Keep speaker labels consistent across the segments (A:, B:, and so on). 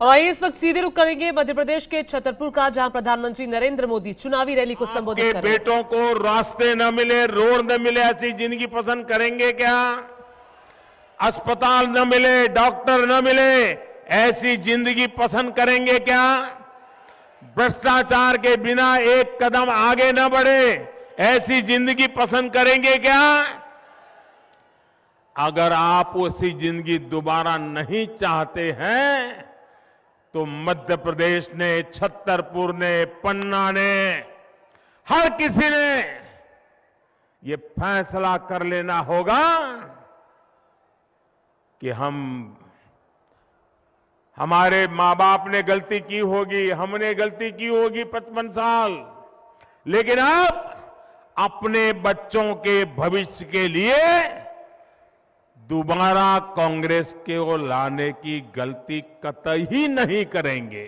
A: और आइए इस वक्त सीधे रुख करेंगे मध्य प्रदेश के छतरपुर का, जहां प्रधानमंत्री नरेंद्र मोदी चुनावी रैली को संबोधित करेंगे।
B: बेटों को रास्ते न मिले, रोड न मिले, ऐसी जिंदगी पसंद करेंगे क्या? अस्पताल न मिले, डॉक्टर न मिले, ऐसी जिंदगी पसंद करेंगे क्या? भ्रष्टाचार के बिना एक कदम आगे न बढ़े, ऐसी जिंदगी पसंद करेंगे क्या? अगर आप उसी जिंदगी दोबारा नहीं चाहते हैं तो मध्य प्रदेश ने, छतरपुर ने, पन्ना ने, हर किसी ने ये फैसला कर लेना होगा कि हमारे मां बाप ने गलती की होगी, हमने गलती की होगी 55 साल, लेकिन अब अपने बच्चों के भविष्य के लिए दोबारा कांग्रेस को लाने की गलती कतई नहीं करेंगे।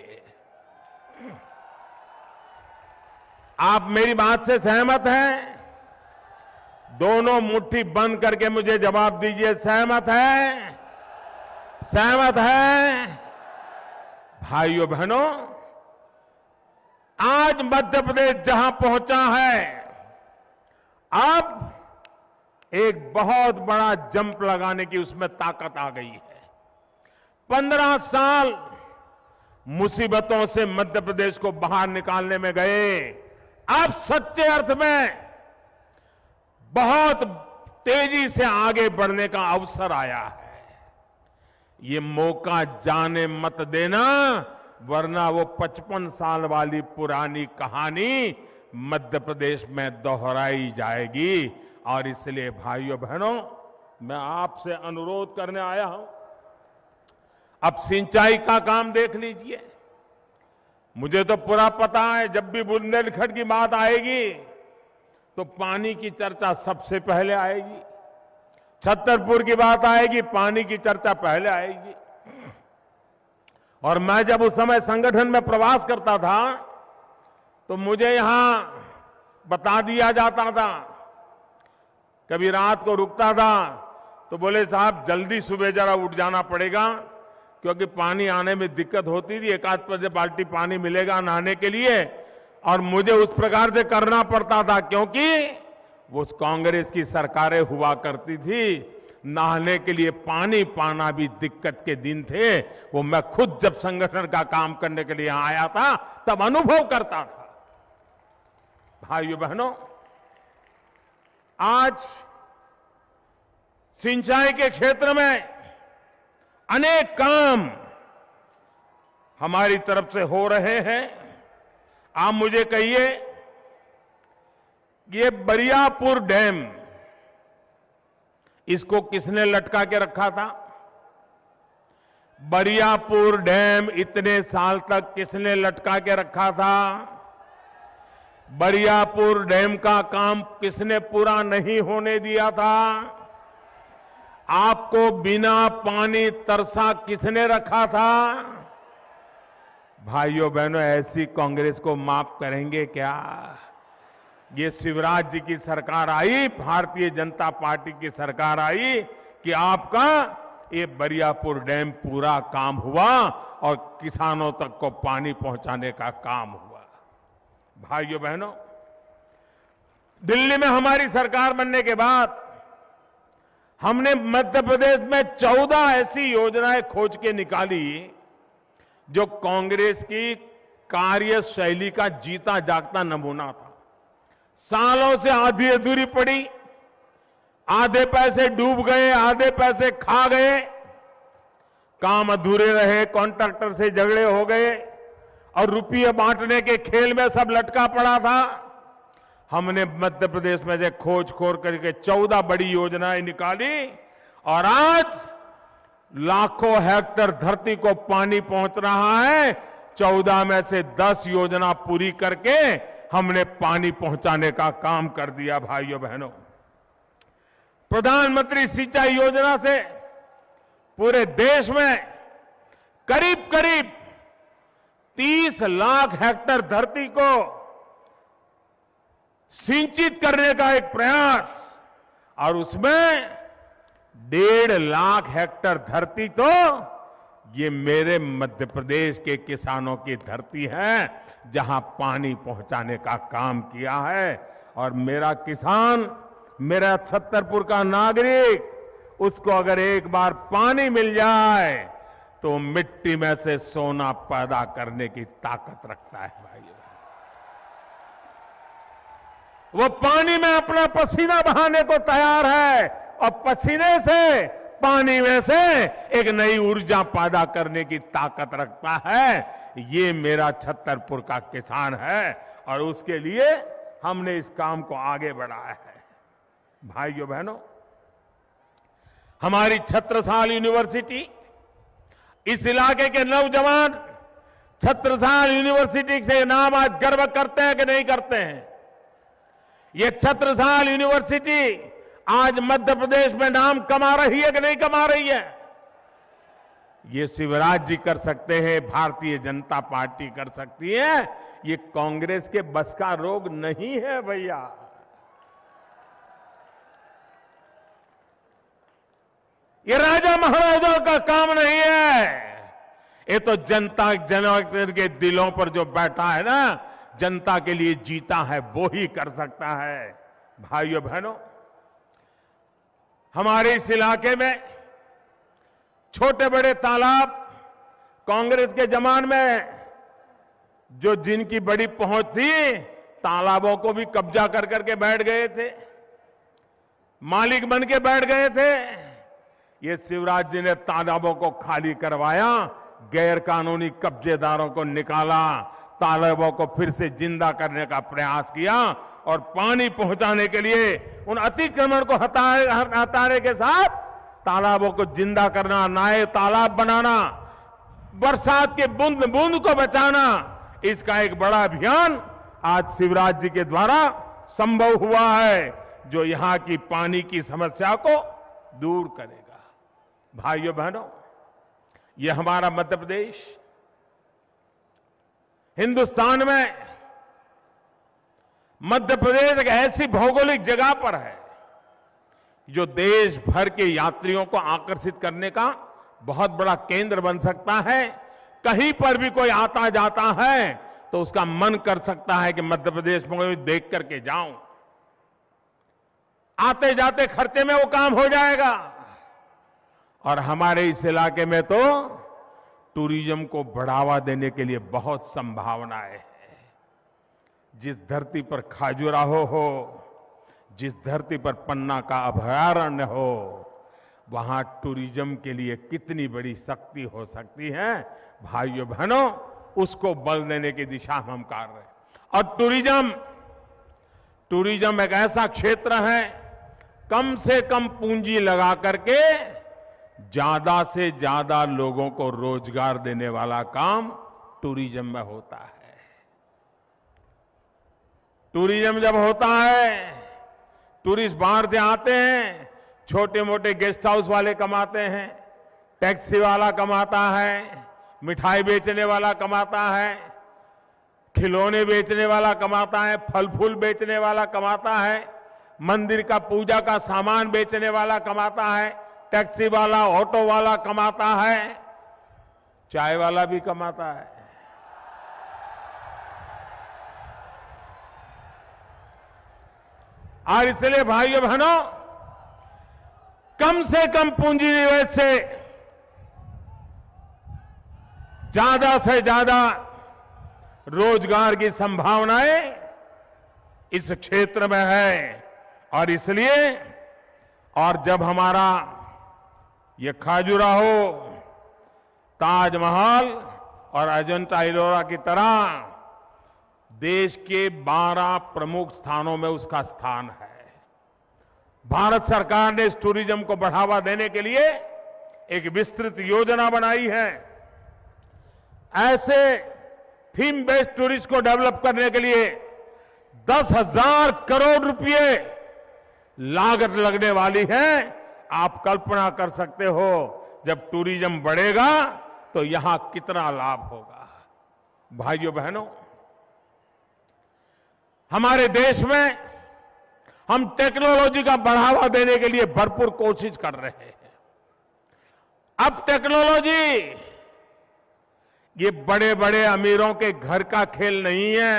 B: आप मेरी बात से सहमत हैं? दोनों मुट्ठी बंद करके मुझे जवाब दीजिए, सहमत है? सहमत है? भाइयों बहनों, आज मध्य प्रदेश जहां पहुंचा है, अब एक बहुत बड़ा जंप लगाने की उसमें ताकत आ गई है। 15 साल मुसीबतों से मध्य प्रदेश को बाहर निकालने में गए, अब सच्चे अर्थ में बहुत तेजी से आगे बढ़ने का अवसर आया है। ये मौका जाने मत देना, वरना वो 55 साल वाली पुरानी कहानी मध्य प्रदेश में दोहराई जाएगी। और इसलिए भाइयों बहनों, मैं आपसे अनुरोध करने आया हूं, अब सिंचाई का काम देख लीजिए। मुझे तो पूरा पता है, जब भी बुंदेलखंड की बात आएगी तो पानी की चर्चा सबसे पहले आएगी। छतरपुर की बात आएगी, पानी की चर्चा पहले आएगी। और मैं जब उस समय संगठन में प्रवास करता था तो मुझे यहां बता दिया जाता था, कभी रात को रुकता था तो बोले साहब जल्दी सुबह जरा उठ जाना पड़ेगा, क्योंकि पानी आने में दिक्कत होती थी, एक आध बाल्टी पानी मिलेगा नहाने के लिए। और मुझे उस प्रकार से करना पड़ता था, क्योंकि वो कांग्रेस की सरकारें हुआ करती थी, नहाने के लिए पानी पाना भी दिक्कत के दिन थे। वो मैं खुद जब संगठन का काम करने के लिए आया था तब अनुभव करता था। भाइयों बहनों, आज सिंचाई के क्षेत्र में अनेक काम हमारी तरफ से हो रहे हैं। आप मुझे कहिए, ये बरियापुर डैम, इसको किसने लटका के रखा था? बरियापुर डैम इतने साल तक किसने लटका के रखा था? बरियापुर डैम का काम किसने पूरा नहीं होने दिया था? आपको बिना पानी तरसा किसने रखा था? भाइयों बहनों, ऐसी कांग्रेस को माफ करेंगे क्या? ये शिवराज जी की सरकार आई, भारतीय जनता पार्टी की सरकार आई कि आपका ये बरियापुर डैम पूरा काम हुआ और किसानों तक को पानी पहुंचाने का काम हुआ। भाइयों बहनों, दिल्ली में हमारी सरकार बनने के बाद हमने मध्य प्रदेश में 14 ऐसी योजनाएं खोज के निकाली जो कांग्रेस की कार्यशैली का जीता जागता नमूना था। सालों से आधी अधूरी पड़ी, आधे पैसे डूब गए, आधे पैसे खा गए, काम अधूरे रहे, कॉन्ट्रैक्टर से झगड़े हो गए और रुपये बांटने के खेल में सब लटका पड़ा था। हमने मध्य प्रदेश में से खोज करके 14 बड़ी योजनाएं निकाली और आज लाखों हेक्टेयर धरती को पानी पहुंच रहा है। 14 में से 10 योजना पूरी करके हमने पानी पहुंचाने का काम कर दिया। भाइयों बहनों, प्रधानमंत्री सिंचाई योजना से पूरे देश में करीब करीब 30 लाख हेक्टेयर धरती को सिंचित करने का एक प्रयास, और उसमें 1.5 लाख हेक्टेयर धरती तो ये मेरे मध्य प्रदेश के किसानों की धरती है जहां पानी पहुंचाने का काम किया है। और मेरा किसान, मेरा छतरपुर का नागरिक, उसको अगर एक बार पानी मिल जाए तो मिट्टी में से सोना पैदा करने की ताकत रखता है भाइयों। वो पानी में अपना पसीना बहाने को तैयार है और पसीने से, पानी में से एक नई ऊर्जा पैदा करने की ताकत रखता है। ये मेरा छतरपुर का किसान है और उसके लिए हमने इस काम को आगे बढ़ाया है। भाइयों बहनों, हमारी छत्रसाल यूनिवर्सिटी, इस इलाके के नौजवान छत्रसाल यूनिवर्सिटी से नाम आज गर्व करते हैं कि नहीं करते हैं? ये छत्रसाल यूनिवर्सिटी आज मध्य प्रदेश में नाम कमा रही है कि नहीं कमा रही है? ये शिवराज जी कर सकते हैं, भारतीय जनता पार्टी कर सकती है। ये कांग्रेस के बस का रोग नहीं है भैया। ये राजा महाराजाओं का काम नहीं है। ये तो जनता जन के दिलों पर जो बैठा है ना, जनता के लिए जीता है, वो ही कर सकता है। भाइयों बहनों, हमारे इस इलाके में छोटे बड़े तालाब कांग्रेस के जमाने में जो जिनकी बड़ी पहुंच थी, तालाबों को भी कब्जा कर करके बैठ गए थे, मालिक बन के बैठ गए थे। ये शिवराज जी ने तालाबों को खाली करवाया, गैर कानूनी कब्जेदारों को निकाला, तालाबों को फिर से जिंदा करने का प्रयास किया और पानी पहुंचाने के लिए उन अतिक्रमण को हटाने के साथ तालाबों को जिंदा करना, नए तालाब बनाना, बरसात के बूंद बूंद को बचाना, इसका एक बड़ा अभियान आज शिवराज जी के द्वारा संभव हुआ है, जो यहां की पानी की समस्या को दूर करेगा। भाइयों बहनों, ये हमारा मध्य प्रदेश हिंदुस्तान में, मध्य प्रदेश एक ऐसी भौगोलिक जगह पर है जो देश भर के यात्रियों को आकर्षित करने का बहुत बड़ा केंद्र बन सकता है। कहीं पर भी कोई आता जाता है तो उसका मन कर सकता है कि मध्य प्रदेश में देख करके जाऊं। आते जाते खर्चे में वो काम हो जाएगा। और हमारे इस इलाके में तो टूरिज्म को बढ़ावा देने के लिए बहुत संभावनाएं हैं। जिस धरती पर खाजुराहो हो, जिस धरती पर पन्ना का अभयारण्य हो, वहां टूरिज्म के लिए कितनी बड़ी शक्ति हो सकती है। भाइयों बहनों, उसको बल देने की दिशा में हम कार्य रहे हैं। और टूरिज्म एक ऐसा क्षेत्र है, कम से कम पूंजी लगा करके ज्यादा से ज्यादा लोगों को रोजगार देने वाला काम टूरिज्म में होता है। टूरिज्म जब होता है, टूरिस्ट बाहर से आते हैं, छोटे मोटे गेस्ट हाउस वाले कमाते हैं, टैक्सी वाला कमाता है, मिठाई बेचने वाला कमाता है, खिलौने बेचने वाला कमाता है, फल फूल बेचने वाला कमाता है, मंदिर का पूजा का सामान बेचने वाला कमाता है, टैक्सी वाला, ऑटो वाला कमाता है, चाय वाला भी कमाता है। और इसलिए भाइयों बहनों, कम से कम पूंजी निवेश से ज्यादा रोजगार की संभावनाएं इस क्षेत्र में है। और इसलिए, और जब हमारा ये खाजुराहो, ताजमहल और अजंता इलोरा की तरह देश के 12 प्रमुख स्थानों में उसका स्थान है। भारत सरकार ने इस टूरिज्म को बढ़ावा देने के लिए एक विस्तृत योजना बनाई है। ऐसे थीम बेस्ड टूरिस्ट को डेवलप करने के लिए 10,000 करोड़ रुपए लागत लगने वाली है। आप कल्पना कर सकते हो, जब टूरिज्म बढ़ेगा तो यहां कितना लाभ होगा। भाइयों बहनों, हमारे देश में हम टेक्नोलॉजी का बढ़ावा देने के लिए भरपूर कोशिश कर रहे हैं। अब टेक्नोलॉजी ये बड़े बड़े अमीरों के घर का खेल नहीं है।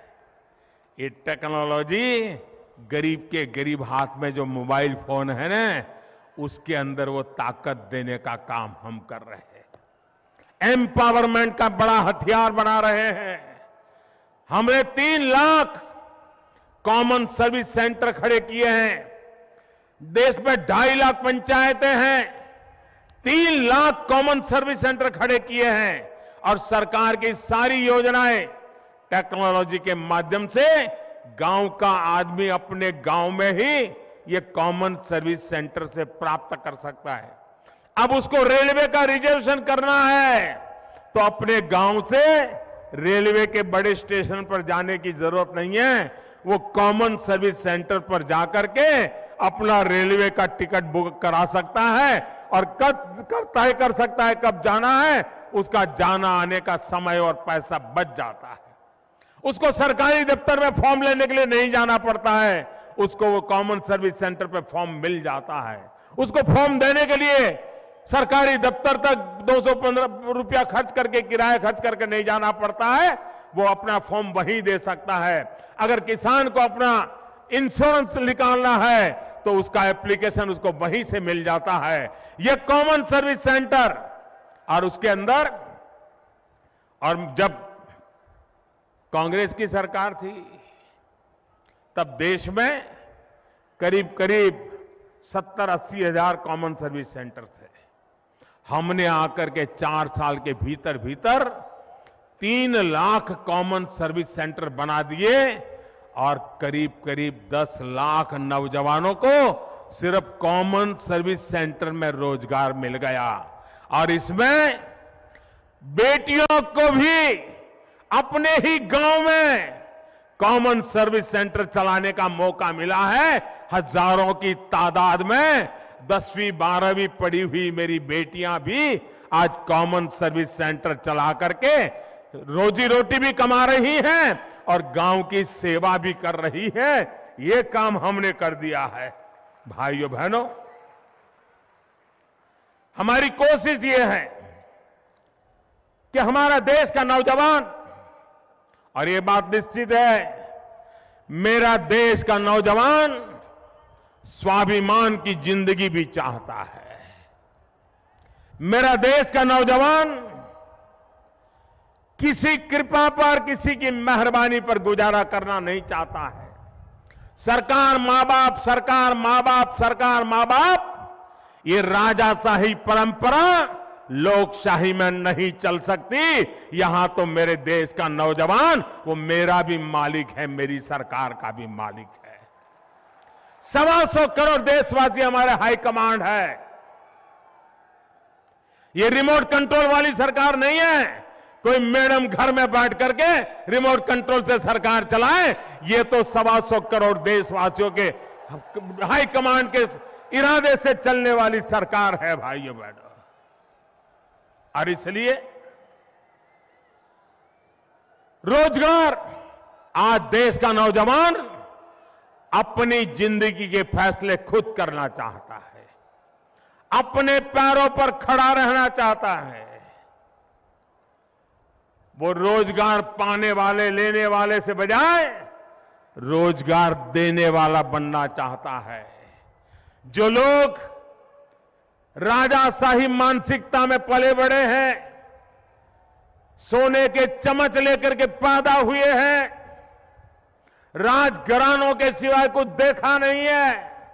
B: ये टेक्नोलॉजी गरीब के गरीब हाथ में जो मोबाइल फोन है ना, उसके अंदर वो ताकत देने का काम हम कर रहे हैं। एम्पावरमेंट का बड़ा हथियार बना रहे हैं। हमने 3 लाख कॉमन सर्विस सेंटर खड़े किए हैं। देश में 2.5 लाख पंचायतें हैं। 3 लाख कॉमन सर्विस सेंटर खड़े किए हैं और सरकार की सारी योजनाएं टेक्नोलॉजी के माध्यम से गांव का आदमी अपने गांव में ही ये कॉमन सर्विस सेंटर से प्राप्त कर सकता है। अब उसको रेलवे का रिजर्वेशन करना है तो अपने गांव से रेलवे के बड़े स्टेशन पर जाने की जरूरत नहीं है। वो कॉमन सर्विस सेंटर पर जाकर के अपना रेलवे का टिकट बुक करा सकता है और तय कर सकता है कब जाना है। उसका जाना आने का समय और पैसा बच जाता है। उसको सरकारी दफ्तर में फॉर्म लेने के लिए नहीं जाना पड़ता है। उसको वो कॉमन सर्विस सेंटर पे फॉर्म मिल जाता है। उसको फॉर्म देने के लिए सरकारी दफ्तर तक 215 रुपया खर्च करके, किराया खर्च करके नहीं जाना पड़ता है। वो अपना फॉर्म वहीं दे सकता है। अगर किसान को अपना इंश्योरेंस निकालना है तो उसका एप्लीकेशन उसको वहीं से मिल जाता है। ये कॉमन सर्विस सेंटर और उसके अंदर, और जब कांग्रेस की सरकार थी तब देश में करीब करीब 70-80 हजार कॉमन सर्विस सेंटर थे। हमने आकर के 4 साल के भीतर भीतर 3 लाख कॉमन सर्विस सेंटर बना दिए और करीब करीब 10 लाख नौजवानों को सिर्फ कॉमन सर्विस सेंटर में रोजगार मिल गया। और इसमें बेटियों को भी अपने ही गांव में कॉमन सर्विस सेंटर चलाने का मौका मिला है। हजारों की तादाद में 10वीं 12वीं पढ़ी हुई मेरी बेटियां भी आज कॉमन सर्विस सेंटर चला करके रोजी रोटी भी कमा रही हैं और गांव की सेवा भी कर रही है। ये काम हमने कर दिया है। भाइयों बहनों, हमारी कोशिश ये है कि हमारा देश का नौजवान, और ये बात निश्चित है, मेरा देश का नौजवान स्वाभिमान की जिंदगी भी चाहता है। मेरा देश का नौजवान किसी कृपा पर, किसी की मेहरबानी पर गुजारा करना नहीं चाहता है। सरकार मां बाप, सरकार मां बाप, सरकार मां बाप, ये राजाशाही परंपरा लोकशाही में नहीं चल सकती। यहां तो मेरे देश का नौजवान वो मेरा भी मालिक है, मेरी सरकार का भी मालिक है। 125 करोड़ देशवासी हमारे हाई कमांड है। ये रिमोट कंट्रोल वाली सरकार नहीं है। कोई मैडम घर में बैठ करके रिमोट कंट्रोल से सरकार चलाए। ये तो 125 करोड़ देशवासियों के हाई कमांड के इरादे से चलने वाली सरकार है भाइयों बहनों। और इसलिए रोजगार, आज देश का नौजवान अपनी जिंदगी के फैसले खुद करना चाहता है, अपने पैरों पर खड़ा रहना चाहता है। वो रोजगार पाने वाले, लेने वाले से बजाय रोजगार देने वाला बनना चाहता है। जो लोग राजाशाही मानसिकता में पले बड़े हैं, सोने के चम्मच लेकर के पैदा हुए हैं, राजघरानों के सिवाय कुछ देखा नहीं है,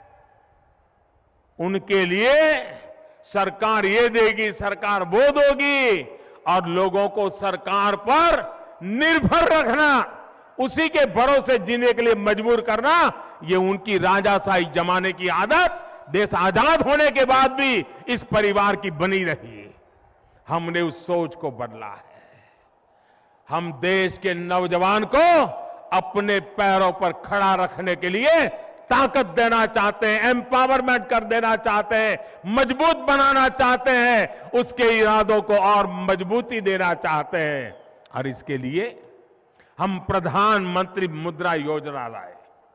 B: उनके लिए सरकार ये देगी, सरकार वो दोगी, और लोगों को सरकार पर निर्भर रखना, उसी के भरोसे जीने के लिए मजबूर करना, ये उनकी राजाशाही जमाने की आदत देश आजाद होने के बाद भी इस परिवार की बनी रही। हमने उस सोच को बदला है। हम देश के नौजवान को अपने पैरों पर खड़ा रखने के लिए ताकत देना चाहते हैं, एम्पावरमेंट कर देना चाहते हैं, मजबूत बनाना चाहते हैं, उसके इरादों को और मजबूती देना चाहते हैं। और इसके लिए हम प्रधानमंत्री मुद्रा योजना लाए।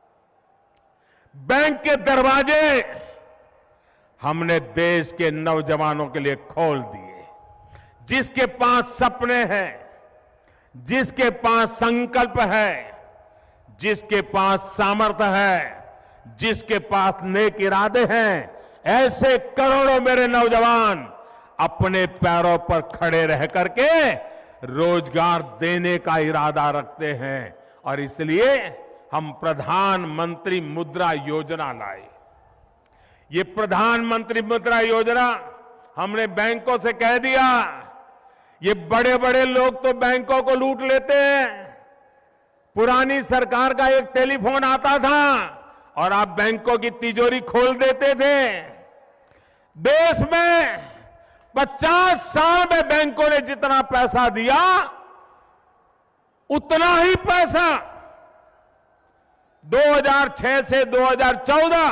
B: बैंक के दरवाजे हमने देश के नौजवानों के लिए खोल दिए। जिसके पास सपने हैं, जिसके पास संकल्प है, जिसके पास सामर्थ्य है, जिसके पास नेक इरादे हैं, ऐसे करोड़ों मेरे नौजवान अपने पैरों पर खड़े रह करके रोजगार देने का इरादा रखते हैं। और इसलिए हम प्रधानमंत्री मुद्रा योजना लाए। ये प्रधानमंत्री मुद्रा योजना हमने बैंकों से कह दिया, ये बड़े बड़े लोग तो बैंकों को लूट लेते हैं। पुरानी सरकार का एक टेलीफोन आता था और आप बैंकों की तिजोरी खोल देते थे। देश में 50 साल में बैंकों ने जितना पैसा दिया, उतना ही पैसा 2006 से 2014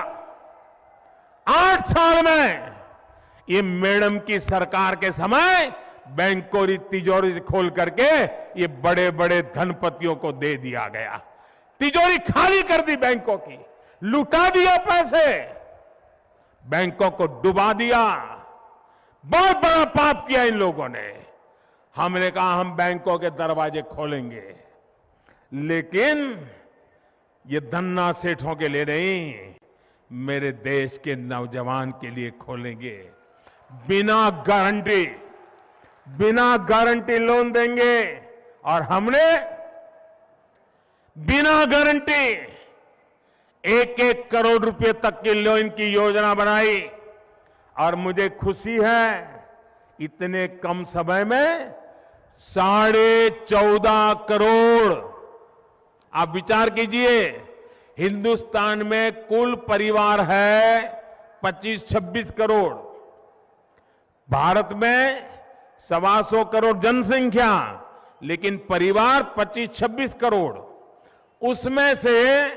B: 8 साल में ये मैडम की सरकार के समय बैंकों की तिजोरी खोल करके ये बड़े बड़े धनपतियों को दे दिया गया। तिजोरी खाली कर दी बैंकों की, लुटा दिया पैसे, बैंकों को डुबा दिया। बहुत बड़ा पाप किया इन लोगों ने। हमने कहा हम बैंकों के दरवाजे खोलेंगे, लेकिन ये धन्ना सेठों के लिए नहीं, मेरे देश के नौजवान के लिए खोलेंगे। बिना गारंटी लोन देंगे। और हमने बिना गारंटी 1-1 करोड़ रुपए तक की लोन की योजना बनाई। और मुझे खुशी है, इतने कम समय में 14.5 करोड़। आप विचार कीजिए, हिंदुस्तान में कुल परिवार है 25-26 करोड़, भारत में 125 करोड़ जनसंख्या, लेकिन परिवार 25-26 करोड़। उसमें से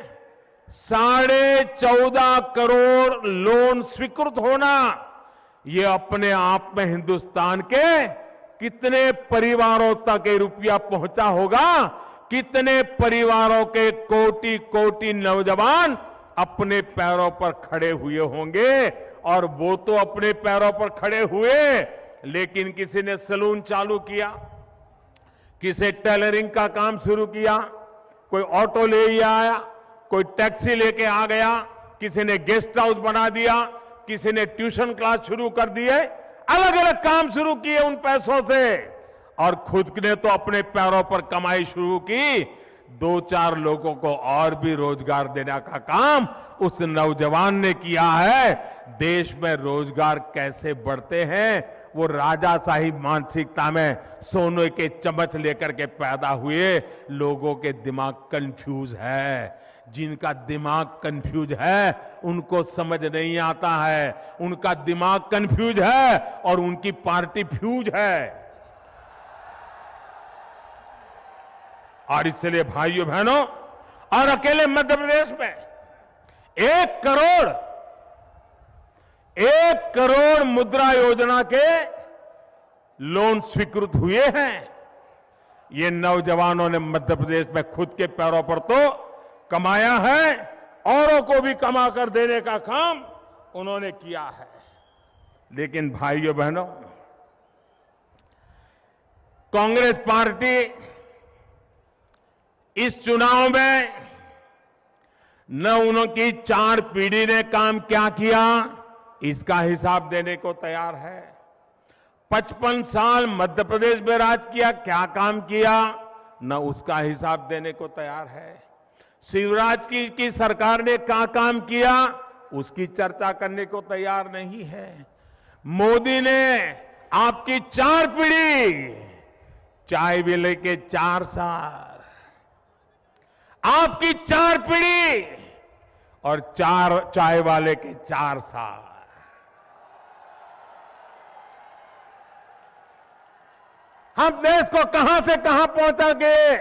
B: 14.5 करोड़ लोन स्वीकृत होना, ये अपने आप में हिंदुस्तान के कितने परिवारों तक ये रुपया पहुंचा होगा, कितने परिवारों के कोटि कोटि नौजवान अपने पैरों पर खड़े हुए होंगे। और वो तो अपने पैरों पर खड़े हुए, लेकिन किसी ने सैलून चालू किया, किसी टेलरिंग का काम शुरू किया, कोई ऑटो ले आया, कोई टैक्सी लेके आ गया, किसी ने गेस्ट हाउस बना दिया, किसी ने ट्यूशन क्लास शुरू कर दिए, अलग अलग काम शुरू किए उन पैसों से। और खुद ने तो अपने पैरों पर कमाई शुरू की, 2-4 लोगों को और भी रोजगार देने का काम उस नौजवान ने किया है। देश में रोजगार कैसे बढ़ते हैं, वो राजाशाही मानसिकता में सोने के चम्मच लेकर के पैदा हुए लोगों के दिमाग कंफ्यूज है। जिनका दिमाग कंफ्यूज है उनको समझ नहीं आता है, उनका दिमाग कंफ्यूज है और उनकी पार्टी फ्यूज है। और इसलिए भाइयों बहनों, और अकेले मध्य प्रदेश में 1 करोड़ मुद्रा योजना के लोन स्वीकृत हुए हैं। ये नौजवानों ने मध्य प्रदेश में खुद के पैरों पर तो कमाया है, औरों को भी कमा कर देने का काम उन्होंने किया है। लेकिन भाइयों बहनों, कांग्रेस पार्टी इस चुनाव में न उनकी 4 पीढ़ी ने काम क्या किया, इसका हिसाब देने को तैयार है। 55 साल मध्य प्रदेश में राज किया, क्या काम किया, न उसका हिसाब देने को तैयार है। शिवराज की सरकार ने क्या काम किया, उसकी चर्चा करने को तैयार नहीं है। मोदी ने आपकी 4 पीढ़ी, चाय वाले के 4 साल, आपकी 4 पीढ़ी और 4 चाय वाले के 4 साल। हम देश को कहां से कहां पहुंचा गए,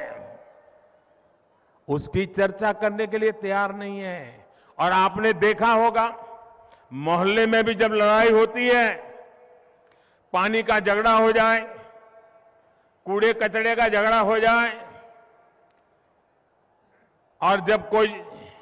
B: उसकी चर्चा करने के लिए तैयार नहीं है। और आपने देखा होगा, मोहल्ले में भी जब लड़ाई होती है, पानी का झगड़ा हो जाए, कूड़े कचड़े का झगड़ा हो जाए, और जब कोई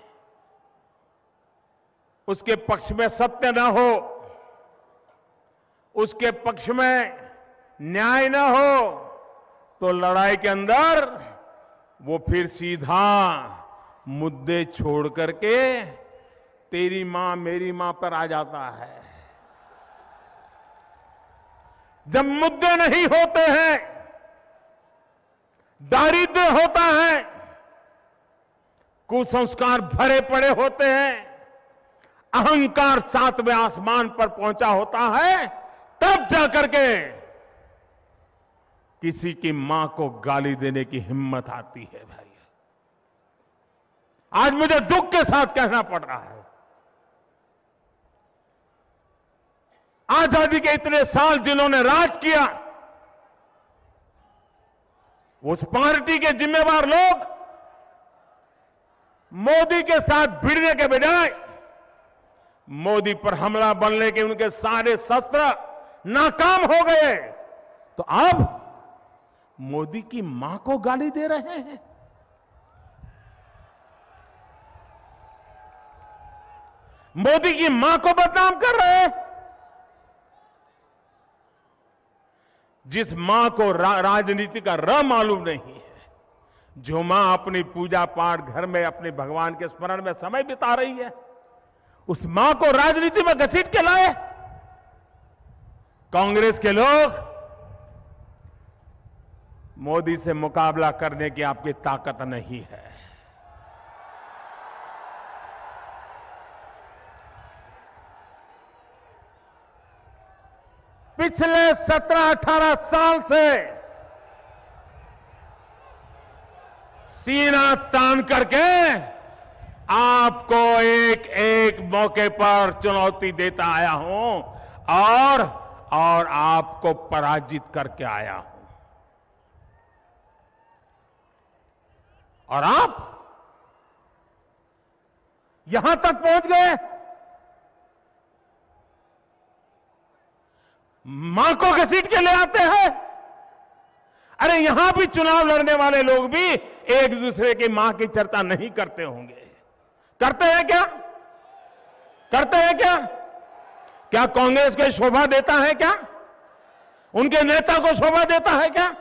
B: उसके पक्ष में सत्य न हो, उसके पक्ष में न्याय न हो तो लड़ाई के अंदर वो फिर सीधा मुद्दे छोड़ करके तेरी मां मेरी मां पर आ जाता है। जब मुद्दे नहीं होते हैं, दारिद्र्य होता है, कुसंस्कार भरे पड़े होते हैं, अहंकार सातवें आसमान पर पहुंचा होता है, तब जाकर के किसी की मां को गाली देने की हिम्मत आती है। भाई, आज मुझे दुख के साथ कहना पड़ रहा है, आजादी के इतने साल जिन्होंने राज किया, उस पार्टी के जिम्मेवार लोग मोदी के साथ भिड़ने के बजाय मोदी पर हमला बनने के उनके सारे शस्त्र नाकाम हो गए, तो अब मोदी की मां को गाली दे रहे हैं। मोदी की मां को बदनाम कर रहे हैं। जिस मां को राजनीति का र मालूम नहीं है, जो मां अपनी पूजा पाठ घर में अपने भगवान के स्मरण में समय बिता रही है, उस मां को राजनीति में घसीट के लाए कांग्रेस के लोग। मोदी से मुकाबला करने की आपकी ताकत नहीं है। पिछले 17-18 साल से सीना तान करके आपको एक एक मौके पर चुनौती देता आया हूं और आपको पराजित करके आया हूं। और आप यहां तक पहुंच गए, मां को घसीट के ले आते हैं। अरे यहां भी चुनाव लड़ने वाले लोग भी एक दूसरे की मां की चर्चा नहीं करते होंगे। करते हैं क्या? करते हैं क्या? क्या कांग्रेस को शोभा देता है क्या? उनके नेता को शोभा देता है क्या?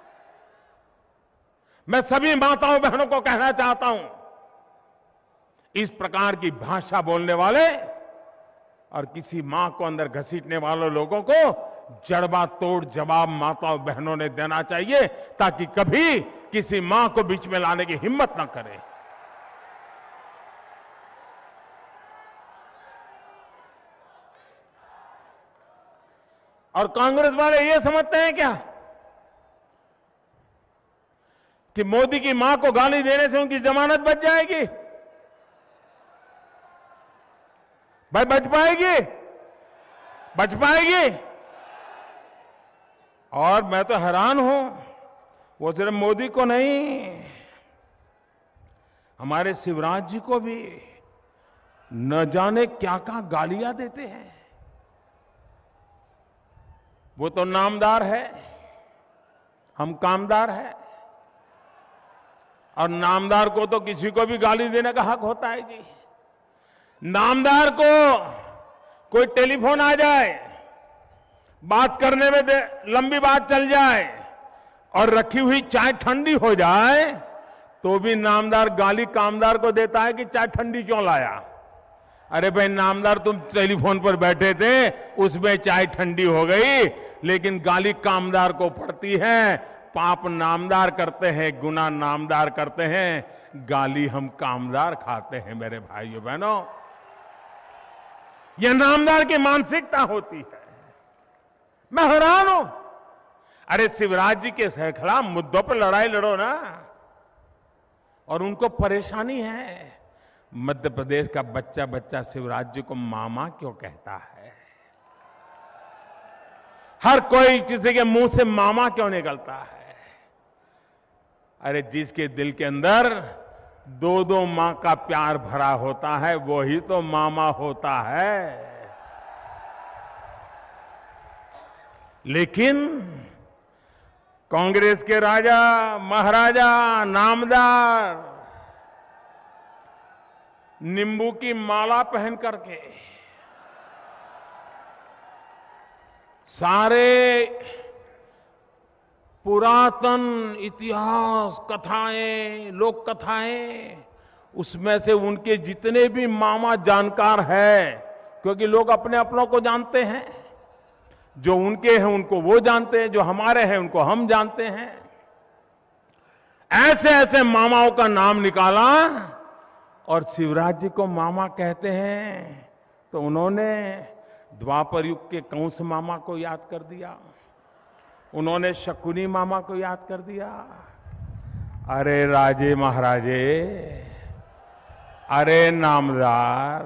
B: मैं सभी माताओं बहनों को कहना चाहता हूं, इस प्रकार की भाषा बोलने वाले और किसी मां को अंदर घसीटने वाले लोगों को जड़बा तोड़ जवाब माताओं बहनों ने देना चाहिए, ताकि कभी किसी मां को बीच में लाने की हिम्मत ना करे। और कांग्रेस वाले ये समझते हैं क्या कि मोदी की मां को गाली देने से उनकी जमानत बच जाएगी? भाई बच पाएगी? बच पाएगी? और मैं तो हैरान हूं, वो सिर्फ मोदी को नहीं, हमारे शिवराज जी को भी न जाने क्या क्या गालियां देते हैं। वो तो नामदार है, हम कामदार है, और नामदार को तो किसी को भी गाली देने का हक होता है जी। नामदार को कोई टेलीफोन आ जाए, बात करने में लंबी बात चल जाए और रखी हुई चाय ठंडी हो जाए, तो भी नामदार गाली कामदार को देता है कि चाय ठंडी क्यों लाया। अरे भाई नामदार, तुम टेलीफोन पर बैठे थे, उसमें चाय ठंडी हो गई, लेकिन गाली कामदार को पड़ती है। पाप नामदार करते हैं, गुनाह नामदार करते हैं, गाली हम कामदार खाते हैं। मेरे भाइयों बहनों, यह नामदार की मानसिकता होती है। मैं हैरान हूं। अरे शिवराज जी के खिलाफ मुद्दों पर लड़ाई लड़ो ना। और उनको परेशानी है, मध्य प्रदेश का बच्चा बच्चा शिवराज जी को मामा क्यों कहता है? हर कोई किसी के मुंह से मामा क्यों निकलता है? अरे जिसके दिल के अंदर दो दो मां का प्यार भरा होता है, वो ही तो मामा होता है। लेकिन कांग्रेस के राजा महाराजा नामदार नींबू की माला पहन करके सारे पुरातन इतिहास कथाएं, लोक कथाएं, उसमें से उनके जितने भी मामा जानकार हैं, क्योंकि लोग अपने अपनों को जानते हैं, जो उनके हैं उनको वो जानते हैं, जो हमारे हैं उनको हम जानते हैं। ऐसे ऐसे मामाओं का नाम निकाला और शिवराज जी को मामा कहते हैं, तो उन्होंने द्वापर युग के कंस मामा को याद कर दिया, उन्होंने शकुनी मामा को याद कर दिया। अरे राजे महाराजे, अरे नामदार,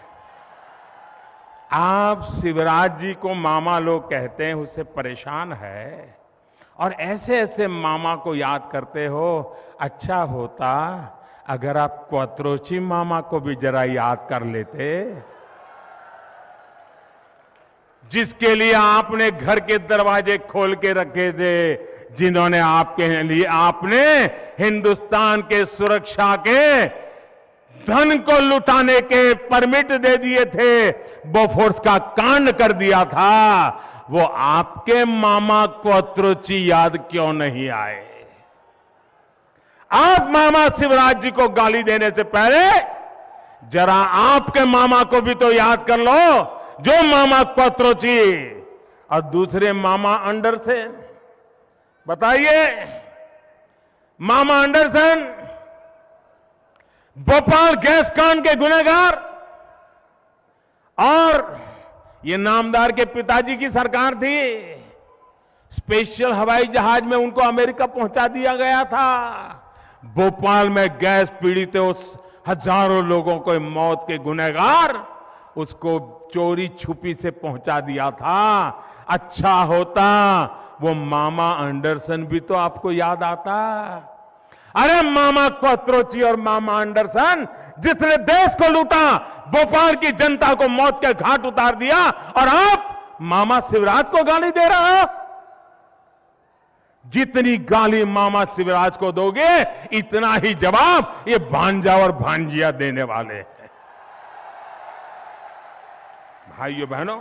B: आप शिवराज जी को मामा लोग कहते हैं, उससे परेशान है और ऐसे ऐसे मामा को याद करते हो। अच्छा होता अगर आप क्वात्रोची मामा को भी जरा याद कर लेते, जिसके लिए आपने घर के दरवाजे खोल के रखे थे, जिन्होंने आपके लिए आपने हिंदुस्तान के सुरक्षा के धन को लुटाने के परमिट दे दिए थे, बोफोर्स का कांड कर दिया था, वो आपके मामा क्वात्रोची याद क्यों नहीं आए? आप मामा शिवराज जी को गाली देने से पहले जरा आपके मामा को भी तो याद कर लो, जो मामा क्वात्रोची और दूसरे मामा एंडरसन। बताइए, मामा एंडरसन भोपाल गैस कांड के गुनहगार, और ये नामदार के पिताजी की सरकार थी, स्पेशल हवाई जहाज में उनको अमेरिका पहुंचा दिया गया था। भोपाल में गैस पीड़ित उस हजारों लोगों को मौत के गुनहगार, उसको चोरी छुपी से पहुंचा दिया था। अच्छा होता वो मामा एंडरसन भी तो आपको याद आता। अरे मामा क्वात्रोची और मामा एंडरसन, जिसने देश को लूटा, भोपाल की जनता को मौत के घाट उतार दिया, और आप मामा शिवराज को गाली दे रहे हो। जितनी गाली मामा शिवराज को दोगे, इतना ही जवाब ये भांजा और भांजिया देने वाले हैं। भाइयों बहनों,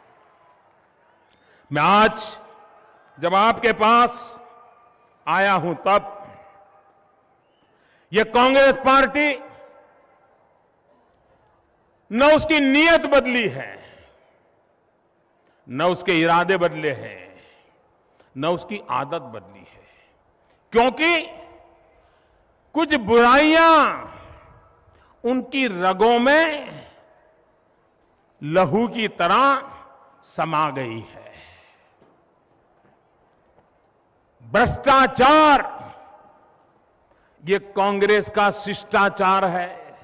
B: मैं आज जब आपके पास आया हूं, तब ये कांग्रेस पार्टी न उसकी नीयत बदली है, न उसके इरादे बदले हैं, न उसकी आदत बदली है, क्योंकि कुछ बुराइयां उनकी रगों में लहू की तरह समा गई है। भ्रष्टाचार ये कांग्रेस का शिष्टाचार है,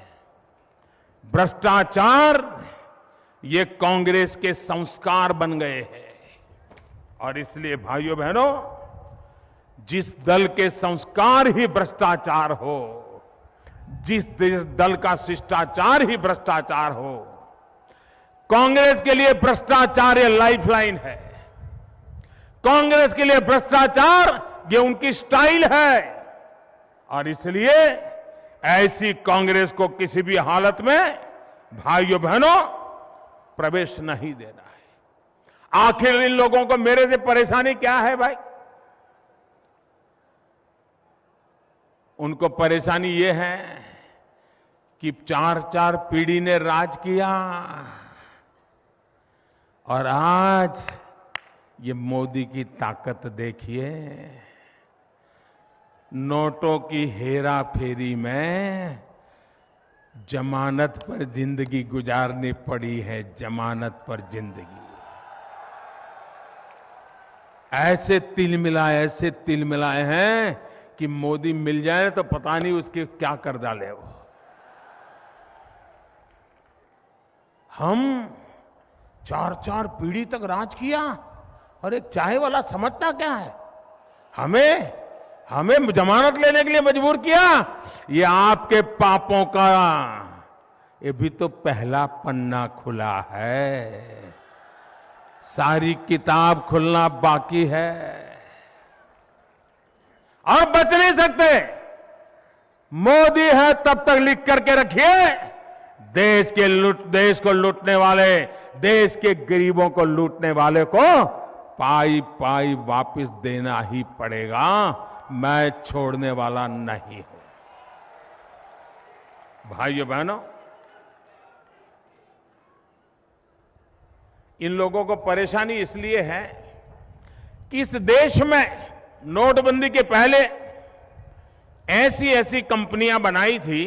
B: भ्रष्टाचार ये कांग्रेस के संस्कार बन गए हैं। और इसलिए भाइयों बहनों, जिस दल के संस्कार ही भ्रष्टाचार हो, जिस दल का शिष्टाचार ही भ्रष्टाचार हो, कांग्रेस के लिए भ्रष्टाचार ये लाइफलाइन है। कांग्रेस के लिए भ्रष्टाचार ये उनकी स्टाइल है, और इसलिए ऐसी कांग्रेस को किसी भी हालत में भाइयों बहनों प्रवेश नहीं देना है। आखिर इन लोगों को मेरे से परेशानी क्या है भाई? उनको परेशानी ये है कि 4-4 पीढ़ी ने राज किया, और आज ये मोदी की ताकत देखिए। नोटों की हेरा फेरी में जमानत पर जिंदगी गुजारनी पड़ी है, जमानत पर जिंदगी। ऐसे तिल मिलाए हैं कि मोदी मिल जाए तो पता नहीं उसके क्या कर डाले वो। हम 4-4 पीढ़ी तक राज किया, और एक चाय वाला समझता क्या है? हमें जमानत लेने के लिए मजबूर किया। ये आपके पापों का ये भी तो पहला पन्ना खुला है, सारी किताब खुलना बाकी है। और बच नहीं सकते। मोदी है तब तक लिख करके रखिए, देश को लूटने वाले, देश के गरीबों को लूटने वाले को पाई पाई वापस देना ही पड़ेगा। मैं छोड़ने वाला नहीं हूं। भाइयों बहनों, इन लोगों को परेशानी इसलिए है कि इस देश में नोटबंदी के पहले ऐसी ऐसी कंपनियां बनाई थी।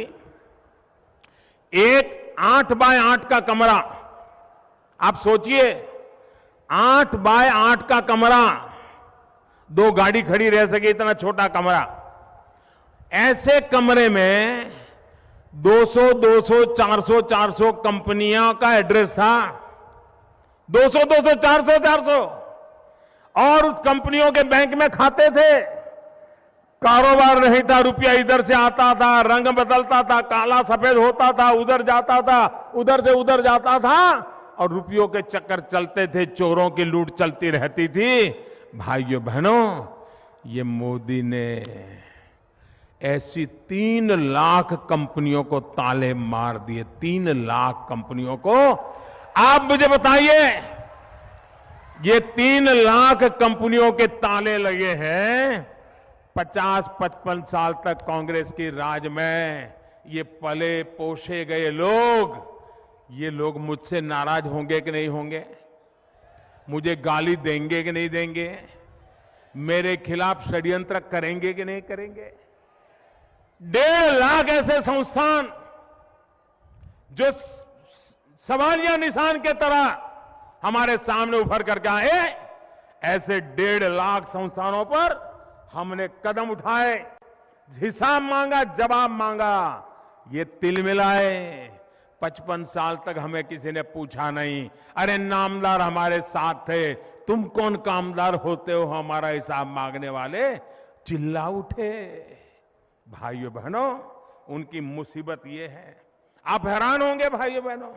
B: एक 8 बाय 8 का कमरा, आप सोचिए 8 बाय 8 का कमरा, 2 गाड़ी खड़ी रह सके इतना छोटा कमरा। ऐसे कमरे में 200 200 400 400 कंपनियों का एड्रेस था। 200 200 400 400 और उस कंपनियों के बैंक में खाते थे। कारोबार नहीं था, रुपया इधर से आता था, रंग बदलता था, काला सफेद होता था, उधर जाता था, उधर से उधर जाता था और रुपयों के चक्कर चलते थे, चोरों की लूट चलती रहती थी। भाइयों बहनों, ये मोदी ने ऐसी 3 लाख कंपनियों को ताले मार दिए। 3 लाख कंपनियों को। आप मुझे बताइए, ये 3 लाख कंपनियों के ताले लगे हैं। 50-55 साल तक कांग्रेस की राज में ये पले पोषे गए लोग, ये लोग मुझसे नाराज होंगे कि नहीं होंगे? मुझे गाली देंगे कि नहीं देंगे? मेरे खिलाफ षड्यंत्र करेंगे कि नहीं करेंगे? 1.5 लाख ऐसे संस्थान जो सवालिया निशान के तरह हमारे सामने उभर करके आए, ऐसे 1.5 लाख संस्थानों पर हमने कदम उठाए, हिसाब मांगा, जवाब मांगा। ये तिल मिलाए। 55 साल तक हमें किसी ने पूछा नहीं, अरे नामदार हमारे साथ थे, तुम कौन कामदार होते हो हमारा हिसाब मांगने वाले? चिल्ला उठे। भाइयों बहनों, उनकी मुसीबत ये है। आप हैरान होंगे भाइयों बहनों,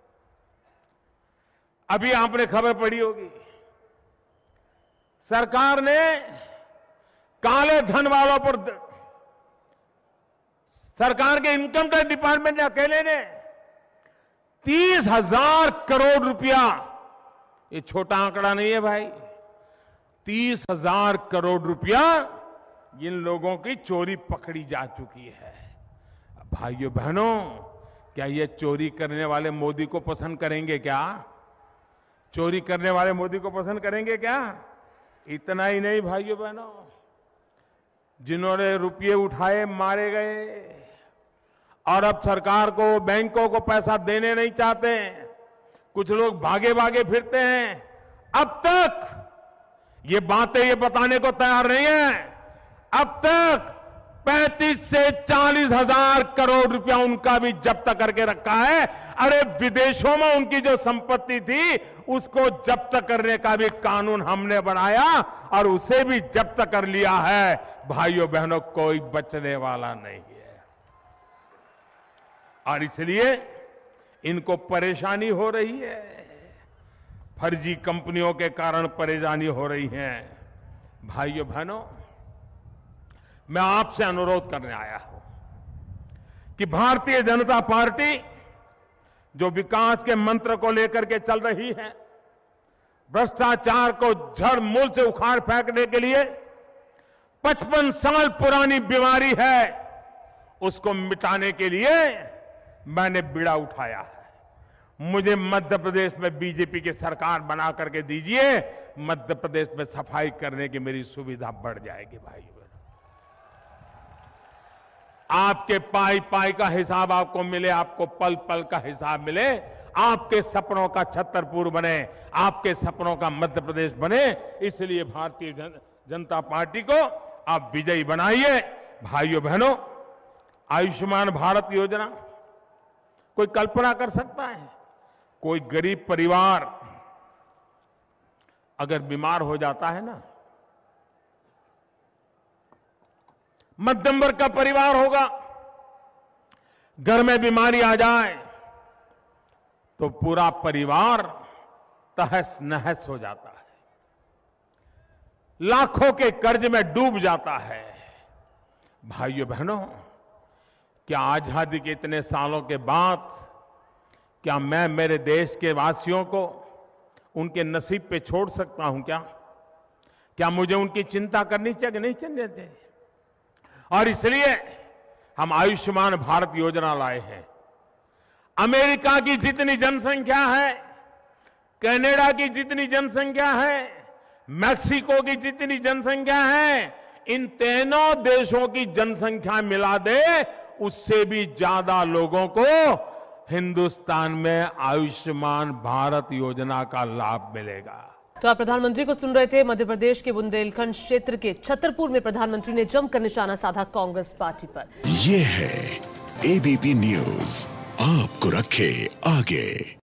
B: अभी आपने खबर पड़ी होगी, सरकार ने काले धन वालों पर, सरकार के इनकम टैक्स डिपार्टमेंट ने अकेले ने 30,000 करोड़ रुपया, ये छोटा आंकड़ा नहीं है भाई, 30,000 करोड़ रुपया इन लोगों की चोरी पकड़ी जा चुकी है। भाइयों बहनों, क्या ये चोरी करने वाले मोदी को पसंद करेंगे क्या? चोरी करने वाले मोदी को पसंद करेंगे क्या? इतना ही नहीं भाइयों बहनों, जिन्होंने रुपये उठाए मारे गए और अब सरकार को, बैंकों को पैसा देने नहीं चाहते, कुछ लोग भागे भागे फिरते हैं। अब तक ये बातें ये बताने को तैयार नहीं है, अब तक 35 से 40 हजार करोड़ रुपया उनका भी जब्त करके रखा है। अरे विदेशों में उनकी जो संपत्ति थी उसको जब्त करने का भी कानून हमने बनाया और उसे भी जब्त कर लिया है। भाइयों बहनों, कोई बचने वाला नहीं है। और इसलिए इनको परेशानी हो रही है, फर्जी कंपनियों के कारण परेशानी हो रही है। भाइयों बहनों, मैं आपसे अनुरोध करने आया हूं कि भारतीय जनता पार्टी जो विकास के मंत्र को लेकर के चल रही है, भ्रष्टाचार को जड़ मूल से उखाड़ फेंकने के लिए 55 साल पुरानी बीमारी है, उसको मिटाने के लिए मैंने बीड़ा उठाया है। मुझे मध्य प्रदेश में बीजेपी की सरकार बना करके दीजिए, मध्य प्रदेश में सफाई करने की मेरी सुविधा बढ़ जाएगी। भाइयों, आपके पाई पाई का हिसाब आपको मिले, आपको पल पल का हिसाब मिले, आपके सपनों का छतरपुर बने, आपके सपनों का मध्य प्रदेश बने। इसलिए भारतीय जनता पार्टी को आप विजयी बनाइए। भाइयों बहनों, आयुष्मान भारत योजना, कोई कल्पना कर सकता है? कोई गरीब परिवार अगर बीमार हो जाता है ना, मध्यम वर्ग का परिवार होगा, घर में बीमारी आ जाए तो पूरा परिवार तहस नहस हो जाता है, लाखों के कर्ज में डूब जाता है। भाइयों बहनों, क्या आजादी के इतने सालों के बाद क्या मैं मेरे देश के वासियों को उनके नसीब पे छोड़ सकता हूं क्या? क्या मुझे उनकी चिंता करनी चाहिए कि नहीं करनी चाहिए? और इसलिए हम आयुष्मान भारत योजना लाए हैं। अमेरिका की जितनी जनसंख्या है, कनाडा की जितनी जनसंख्या है, मैक्सिको की जितनी जनसंख्या है, इन तीनों देशों की जनसंख्या मिला दे उससे भी ज्यादा लोगों को हिंदुस्तान में आयुष्मान भारत योजना का लाभ मिलेगा।
A: तो आप प्रधानमंत्री को सुन रहे थे। मध्य प्रदेश के बुंदेलखंड क्षेत्र के छतरपुर में प्रधानमंत्री ने जमकर निशाना साधा कांग्रेस पार्टी पर।
C: ये है एबीपी न्यूज, आपको रखे आगे।